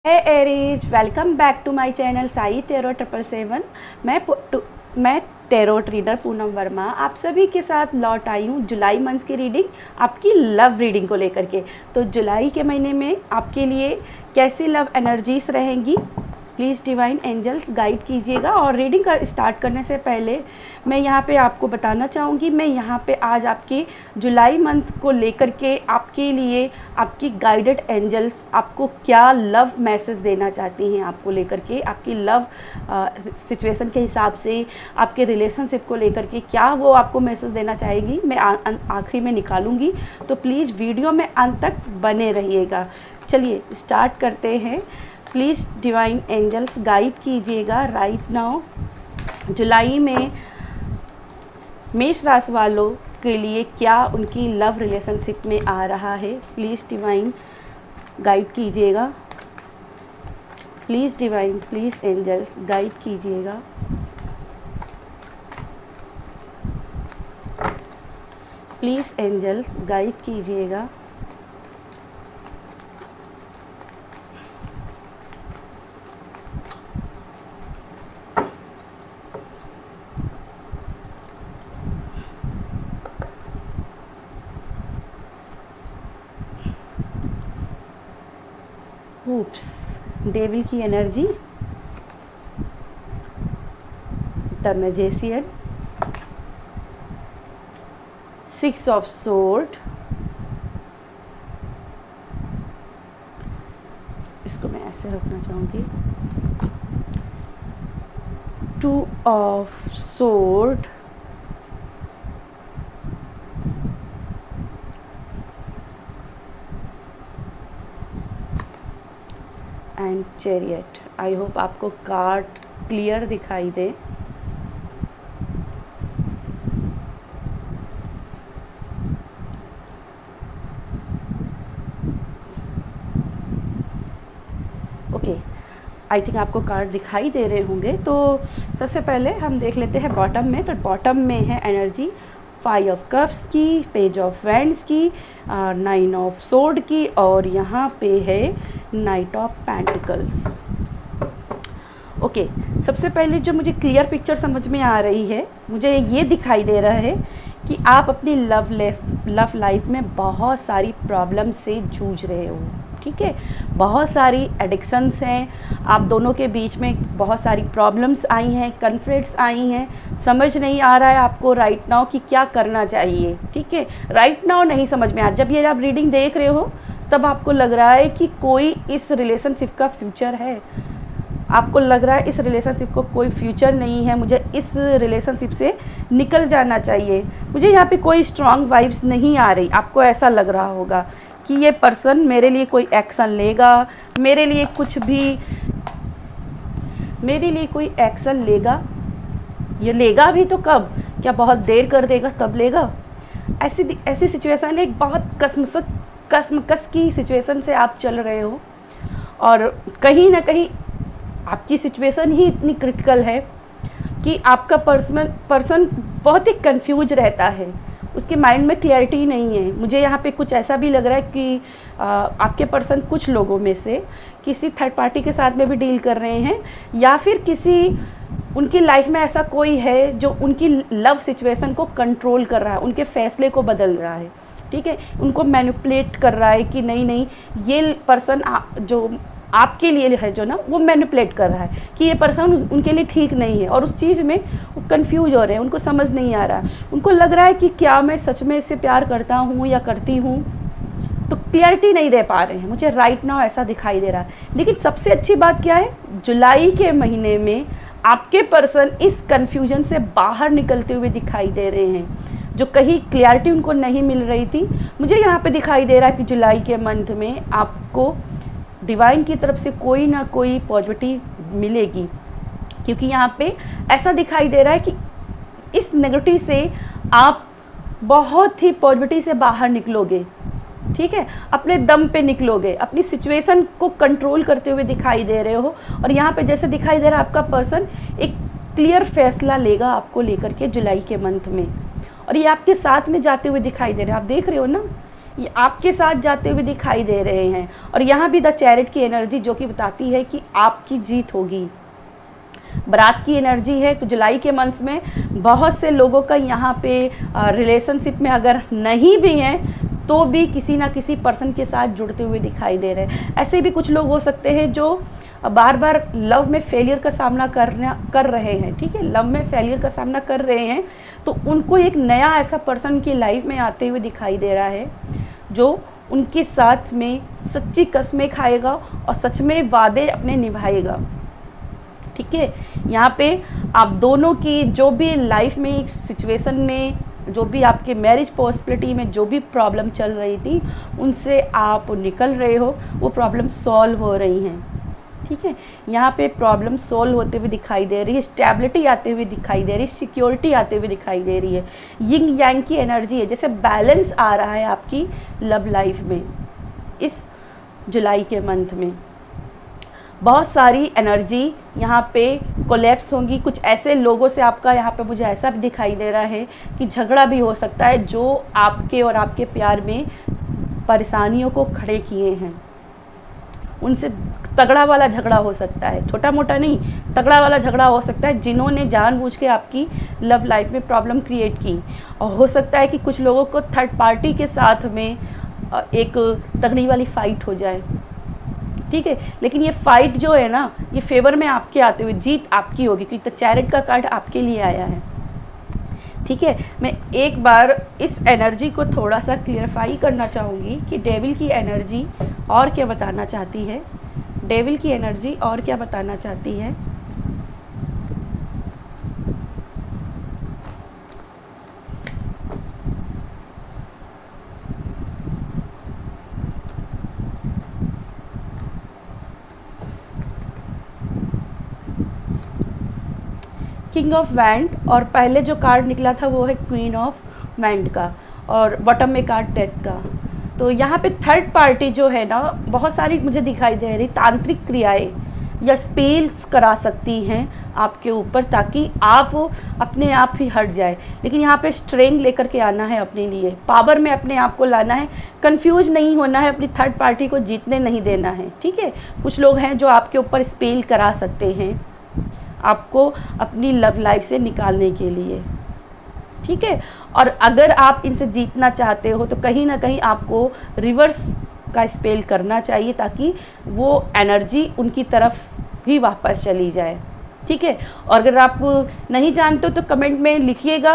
Aries, welcome back to my channel Sai tarot 777। मैं tarot reader Poonam Verma आप सभी के साथ लौट आई हूँ जुलाई मंथ की रीडिंग, आपकी लव रीडिंग को लेकर के। तो जुलाई के महीने में आपके लिए कैसी लव एनर्जीज रहेंगी, प्लीज़ डिवाइन एंजल्स गाइड कीजिएगा। और रीडिंग स्टार्ट करने से पहले मैं यहाँ पे आपको बताना चाहूँगी, मैं यहाँ पे आज आपकी जुलाई मंथ को लेकर के आपके लिए आपकी गाइडेड एंजल्स आपको क्या लव मैसेज देना चाहती हैं, आपको लेकर के आपकी लव सिचुएशन के हिसाब से, आपके रिलेशनशिप को लेकर के क्या वो आपको मैसेज देना चाहेगी, मैं आखिरी में निकालूंगी। तो प्लीज़ वीडियो में अंत तक बने रहिएगा। चलिए स्टार्ट करते हैं। प्लीज़ डिवाइन एंजल्स गाइड कीजिएगा राइट नाउ जुलाई में मेष राशि वालों के लिए क्या उनकी लव रिलेशनशिप में आ रहा है। प्लीज़ डिवाइन गाइड कीजिएगा, please divine, please angels guide कीजिएगा। प्लीज़ एंजल्स गाइड कीजिएगा। Oops, डेविल की energy, the magician, 6 of sword, इसको मैं ऐसे रखना चाहूँगी, 2 of sword, and chariot. I hope आपको कार्ड क्लियर दिखाई दे। ओके, आई थिंक आपको कार्ड दिखाई दे रहे होंगे। तो सबसे पहले हम देख लेते हैं बॉटम में। तो बॉटम में है एनर्जी 5 ऑफ कप्स की, पेज ऑफ वैंड्स की, 9 ऑफ सोर्ड की, और यहाँ पे है नाइट ऑफ पेंटिकल्स। ओके, सबसे पहले जो मुझे क्लियर पिक्चर समझ में आ रही है, मुझे ये दिखाई दे रहा है कि आप अपनी लव लाइफ में बहुत सारी प्रॉब्लम से जूझ रहे हो। ठीक है, बहुत सारी एडिक्शंस हैं, आप दोनों के बीच में बहुत सारी प्रॉब्लम्स आई हैं, कन्फ्लिक्ट्स आई हैं, समझ नहीं आ रहा है आपको राइट नाउ कि क्या करना चाहिए। ठीक है, राइट नाउ नहीं समझ में आ, जब ये आप रीडिंग देख रहे हो तब आपको लग रहा है कि कोई इस रिलेशनशिप का फ्यूचर है, आपको लग रहा है इस रिलेशनशिप को कोई फ्यूचर नहीं है, मुझे इस रिलेशनशिप से निकल जाना चाहिए, मुझे यहाँ पे कोई स्ट्रॉन्ग वाइब्स नहीं आ रही। आपको ऐसा लग रहा होगा कि ये पर्सन मेरे लिए कोई एक्शन लेगा, मेरे लिए कोई एक्शन लेगा। ये लेगा भी तो कब, क्या बहुत देर कर देगा तब लेगा? ऐसी सिचुएशन, एक बहुत कसमकस की सिचुएशन से आप चल रहे हो, और कहीं ना कहीं आपकी सिचुएशन ही इतनी क्रिटिकल है कि आपका पर्सन बहुत ही कंफ्यूज रहता है, उसके माइंड में क्लैरिटी नहीं है। मुझे यहाँ पे कुछ ऐसा भी लग रहा है कि आपके पर्सन कुछ लोगों में से किसी थर्ड पार्टी के साथ में भी डील कर रहे हैं, या फिर उनकी लाइफ में ऐसा कोई है जो उनकी लव सिचुएशन को कंट्रोल कर रहा है, उनके फैसले को बदल रहा है। ठीक है, उनको मैनिपुलेट कर रहा है कि नहीं ये पर्सन जो आपके लिए है जो ना, वो मैनिपुलेट कर रहा है कि ये पर्सन उनके लिए ठीक नहीं है, और उस चीज़ में वो कंफ्यूज हो रहे हैं, उनको समझ नहीं आ रहा, उनको लग रहा है कि क्या मैं सच में इससे प्यार करता हूँ या करती हूँ, तो क्लैरिटी नहीं दे पा रहे हैं। मुझे राइट नाउ ऐसा दिखाई दे रहा है। लेकिन सबसे अच्छी बात क्या है, जुलाई के महीने में आपके पर्सन इस कन्फ्यूजन से बाहर निकलते हुए दिखाई दे रहे हैं, जो कहीं क्लैरिटी उनको नहीं मिल रही थी। मुझे यहाँ पे दिखाई दे रहा है कि जुलाई के मंथ में आपको डिवाइन की तरफ से कोई ना कोई पॉजिटिविटी मिलेगी, क्योंकि यहाँ पे ऐसा दिखाई दे रहा है कि इस नेगेटिव से आप बहुत ही पॉजिटिविटी से बाहर निकलोगे। ठीक है, अपने दम पे निकलोगे, अपनी सिचुएशन को कंट्रोल करते हुए दिखाई दे रहे हो। और यहाँ पे जैसे दिखाई दे रहा है आपका पर्सन एक क्लियर फैसला लेगा आपको लेकर के जुलाई के मंथ में, और ये आपके साथ में जाते हुए दिखाई दे रहा है। आप देख रहे हो ना ये आपके साथ जाते हुए दिखाई दे रहे हैं। और यहाँ भी द चैरिट की एनर्जी जो कि बताती है कि आपकी जीत होगी। बारात की एनर्जी है, तो जुलाई के मंथ में बहुत से लोगों का यहाँ पे रिलेशनशिप में अगर नहीं भी हैं तो भी किसी ना किसी पर्सन के साथ जुड़ते हुए दिखाई दे रहे हैं। ऐसे भी कुछ लोग हो सकते हैं जो बार बार लव में फेलियर का सामना कर रहे हैं, ठीक है, लव में फेलियर का सामना कर रहे हैं, तो उनको एक नया ऐसा पर्सन की लाइफ में आते हुए दिखाई दे रहा है जो उनके साथ में सच्ची कस्में खाएगा और सच में वादे अपने निभाएगा। ठीक है, यहाँ पे आप दोनों की जो भी लाइफ में एक सिचुएशन में, जो भी आपके मैरिज पॉसिबिलिटी में जो भी प्रॉब्लम चल रही थी उनसे आप निकल रहे हो, वो प्रॉब्लम सॉल्व हो रही हैं। ठीक है, यहाँ पे प्रॉब्लम सॉल्व होते हुए दिखाई दे रही है, स्टेबिलिटी आते हुए दिखाई दे रही है, सिक्योरिटी आते हुए दिखाई दे रही है। यिंग यांग की एनर्जी है, जैसे बैलेंस आ रहा है आपकी लव लाइफ में इस जुलाई के मंथ में। बहुत सारी एनर्जी यहाँ पे कोलैप्स होंगी। कुछ ऐसे लोगों से आपका यहाँ पे मुझे ऐसा भी दिखाई दे रहा है कि झगड़ा भी हो सकता है जो आपके और आपके प्यार में परेशानियों को खड़े किए हैं। उनसे तगड़ा वाला झगड़ा हो सकता है, छोटा मोटा नहीं, तगड़ा वाला झगड़ा हो सकता है जिन्होंने जानबूझ के आपकी लव लाइफ में प्रॉब्लम क्रिएट की। और हो सकता है कि कुछ लोगों को थर्ड पार्टी के साथ में एक तगड़ी वाली फाइट हो जाए। ठीक है, लेकिन ये फाइट जो है ना, ये फेवर में आपके आते हुए जीत आपकी होगी, क्योंकि द चैरिट का कार्ड आपके लिए आया है। ठीक है, मैं एक बार इस एनर्जी को थोड़ा सा क्लियरफाई करना चाहूँगी कि डेविल की एनर्जी और क्या बताना चाहती है। डेविल की एनर्जी और क्या बताना चाहती है। किंग ऑफ वैंड, और पहले जो कार्ड निकला था वो है क्वीन ऑफ वैंड का, और बॉटम में कार्ड डेथ का। तो यहाँ पे थर्ड पार्टी जो है ना, बहुत सारी मुझे दिखाई दे रही तांत्रिक क्रियाएं या स्पेल्स करा सकती हैं आपके ऊपर, ताकि आप अपने आप ही हट जाए। लेकिन यहाँ पे स्ट्रेंथ लेकर के आना है अपने लिए, पावर में अपने आप को लाना है, कंफ्यूज नहीं होना है, अपनी थर्ड पार्टी को जीतने नहीं देना है। ठीक है, कुछ लोग हैं जो आपके ऊपर स्पेल करा सकते हैं आपको अपनी लव लाइफ से निकालने के लिए। ठीक है, और अगर आप इनसे जीतना चाहते हो तो कहीं ना कहीं आपको रिवर्स का स्पेल करना चाहिए, ताकि वो एनर्जी उनकी तरफ भी वापस चली जाए। ठीक है, और अगर आप नहीं जानते हो तो कमेंट में लिखिएगा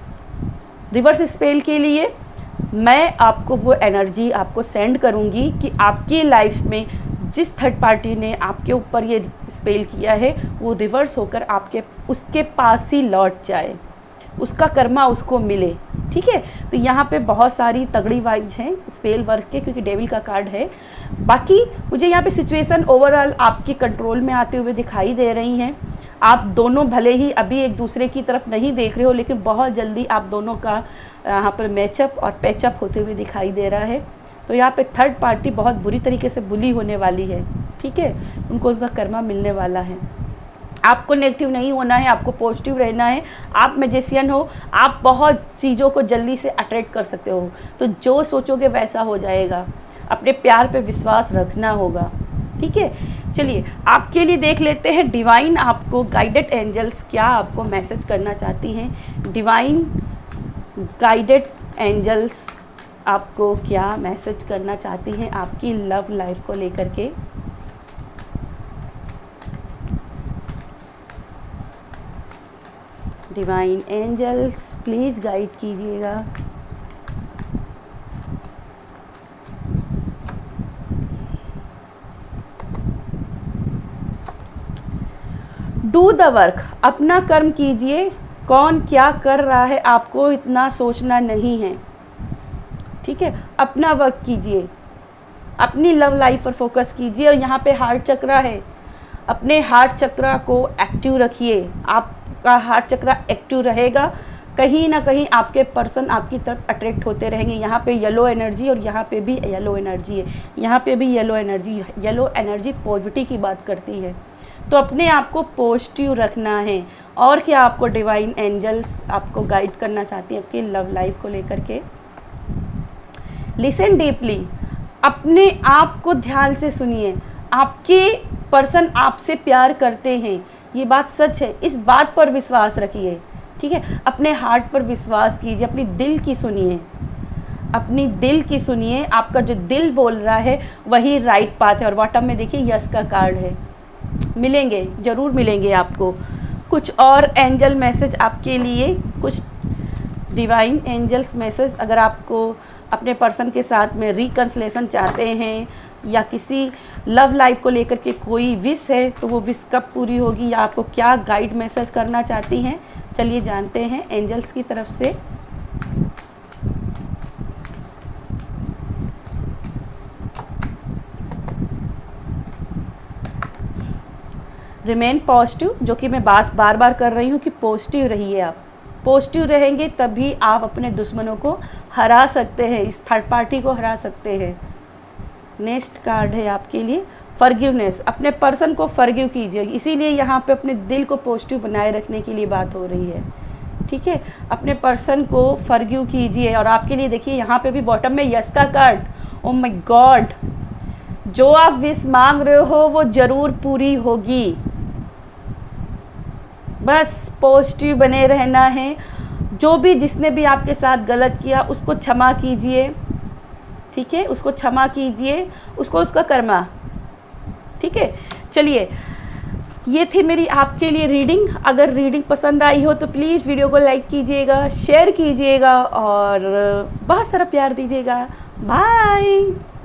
रिवर्स स्पेल के लिए, मैं आपको वो एनर्जी आपको सेंड करूँगी कि आपकी लाइफ में जिस थर्ड पार्टी ने आपके ऊपर ये स्पेल किया है वो रिवर्स होकर आपके उसके पास ही लौट जाए, उसका कर्मा उसको मिले। ठीक है, तो यहाँ पे बहुत सारी तगड़ी वाइब्स हैं स्पेल वर्क के, क्योंकि डेविल का कार्ड है। बाकी मुझे यहाँ पे सिचुएशन ओवरऑल आपके कंट्रोल में आते हुए दिखाई दे रही हैं। आप दोनों भले ही अभी एक दूसरे की तरफ नहीं देख रहे हो, लेकिन बहुत जल्दी आप दोनों का यहाँ पर मैचअप और पैचअप होते हुए दिखाई दे रहा है। तो यहाँ पे थर्ड पार्टी बहुत बुरी तरीके से बुली होने वाली है। ठीक है, उनको उनका कर्मा मिलने वाला है। आपको नेगेटिव नहीं होना है, आपको पॉजिटिव रहना है। आप मैजिशियन हो, आप बहुत चीज़ों को जल्दी से अट्रैक्ट कर सकते हो, तो जो सोचोगे वैसा हो जाएगा। अपने प्यार पे विश्वास रखना होगा। ठीक है, चलिए आपके लिए देख लेते हैं डिवाइन आपको गाइडेड एंजल्स क्या आपको मैसेज करना चाहती हैं। डिवाइन गाइडेड एंजल्स आपको क्या मैसेज करना चाहती हैं आपकी लव लाइफ को लेकर के। डिवाइन एंजल्स प्लीज़ गाइड कीजिएगा। डू द वर्क, अपना कर्म कीजिए। कौन क्या कर रहा है आपको इतना सोचना नहीं है। ठीक है, अपना वर्क कीजिए, अपनी लव लाइफ पर फोकस कीजिए। और यहाँ पे हार्ट चक्रा है, अपने हार्ट चक्रा को एक्टिव रखिए। आपका हार्ट चक्रा एक्टिव रहेगा, कहीं ना कहीं आपके पर्सन आपकी तरफ अट्रैक्ट होते रहेंगे। यहाँ पे येलो एनर्जी और यहाँ पे भी येलो एनर्जी है, यहाँ पे भी yellow energy. Yellow energy positivity की बात करती है, तो अपने आप को पॉजिटिव रखना है। और क्या आपको डिवाइन एंजल्स आपको गाइड करना चाहती है आपकी लव लाइफ को लेकर के। लिसन डीपली, अपने आप को ध्यान से सुनिए। आपके पर्सन आपसे प्यार करते हैं, ये बात सच है, इस बात पर विश्वास रखिए, ठीक है। अपने हार्ट पर विश्वास कीजिए, अपनी दिल की सुनिए, अपनी दिल की सुनिए। आपका जो दिल बोल रहा है वही राइट पाथ है। और बॉटम में देखिए यस का कार्ड है। मिलेंगे, ज़रूर मिलेंगे आपको। कुछ और एंजल मैसेज आपके लिए, कुछ डिवाइन एंजल्स मैसेज, अगर आपको अपने पर्सन के साथ में रिकन्सिलेशन चाहते हैं या किसी लव लाइफ को लेकर के कोई विश है तो वो विश कब पूरी होगी या आपको क्या गाइड मैसेज करना चाहती हैं, चलिए जानते हैं एंजल्स की तरफ से। रिमेन पॉजिटिव, जो कि मैं बात बार बार कर रही हूँ कि पॉजिटिव रहिए। आप पॉजिटिव रहेंगे तभी आप अपने दुश्मनों को हरा सकते हैं, इस थर्ड पार्टी को हरा सकते हैं। नेक्स्ट कार्ड है आपके लिए फॉरगिवनेस। अपने पर्सन को फॉरगिव कीजिए, इसीलिए यहाँ पे अपने दिल को पॉजिटिव बनाए रखने के लिए बात हो रही है, ठीक है। अपने पर्सन को फॉरगिव कीजिए। और आपके लिए देखिए यहाँ पे भी बॉटम में यस का कार्ड। ओ माय गॉड, जो आप विश मांग रहे हो वो ज़रूर पूरी होगी, बस पॉजिटिव बने रहना है। जो भी जिसने भी आपके साथ गलत किया उसको क्षमा कीजिए, ठीक है, उसको क्षमा कीजिए, उसको उसका कर्मा, ठीक है। चलिए, ये थी मेरी आपके लिए रीडिंग। अगर रीडिंग पसंद आई हो तो प्लीज़ वीडियो को लाइक कीजिएगा, शेयर कीजिएगा और बहुत सारा प्यार दीजिएगा। बाय।